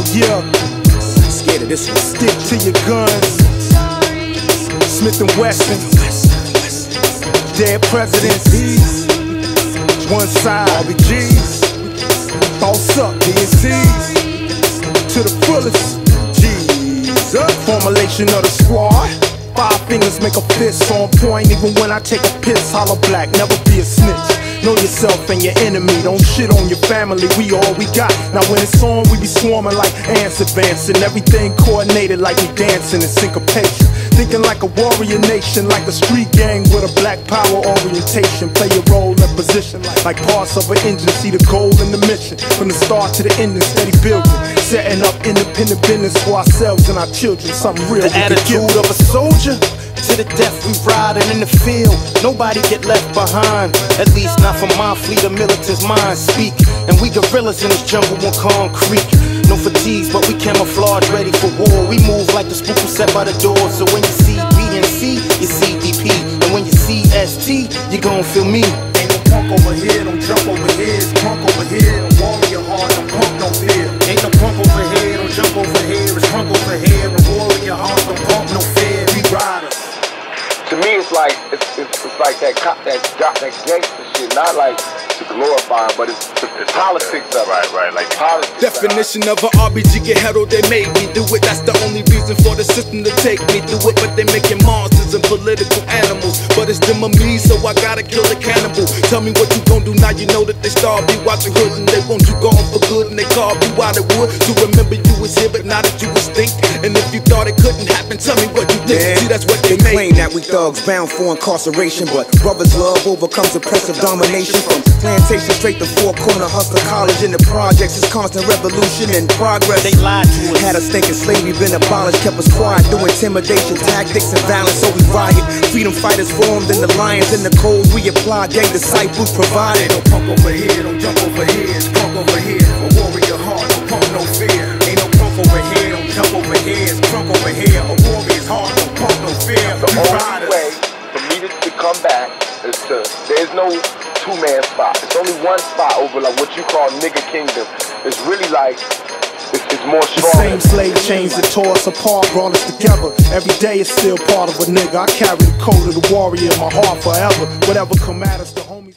yeah. Scared of this one. Stick to your guns. Smith & Wesson. Dead presidents. One side. RBGs. Boss up. DNCs. To the fullest. Jesus. Formulation of the squad. 5 fingers make a fist on point. Even when I take a piss, hollow black, never be a snitch. Know yourself and your enemy, don't shit on your family, we all we got. Now when it's on, we be swarming like ants advancing. Everything coordinated like we dancing in syncopation. Thinking like a warrior nation, like a street gang with a black power orientation. Play your role and position like parts of an engine. See the goal and the mission, from the start to the ending, steady building. Setting up independent business for ourselves and our children, something real. The attitude of a soldier, to the death we riding in the field. Nobody get left behind, at least not from my fleet of militants' minds speak. And we gorillas in this jungle on concrete. No fatigues, but we camouflage, ready for war. We move like the spook who set by the door. So when you see BNC, you see DP. And when you see ST, you gon' feel me. Ain't no punk over here, don't jump over here. It's punk over here, don't warrior heart, don't punk no fear. Ain't no punk over here, don't jump over here. It's punk over here, don't warrior heart, don't punk no fear. We riders. To me, it's like that gangster shit, not like to glorify, but it's the politics of it. Right, like politics. Definition of an RBG, get held, they made me do it. That's the only reason for the system to take me through it. But they making monsters and political animals. But it's them or me, so I gotta kill the cannibal. Tell me what you gon' do now, you know that they start be watching hood. And they want you gone for good, and they call you out it would. To remember you was here, but now that you extinct. And if you thought it couldn't happen, tell me what you did. Yeah. See, that's what they claim that we thugs bound for incarceration, but brothers' love overcomes oppressive domination. From plantation straight to four-corner hustler college, in the projects it's constant revolution and progress. They lied to us. Had us thinking slavery been abolished, kept us quiet through intimidation, tactics and violence, so we riot. Freedom fighters formed in the lions and the codes we apply, gang disciples provided. Ain't no punk over here, don't jump over here. It's punk over here, a warrior heart, don't punk no fear. Ain't no punk over here, don't jump over here. It's punk over here, a warrior's heart, don't punk no fear. The only way for me to come back is there's no two-man spot. It's only one spot over like what you call nigga kingdom. It's really like it's more strong. The same slave chains that tore us apart brought us together. Every day is still part of a nigga. I carry the code of the warrior in my heart forever. Whatever come at us, the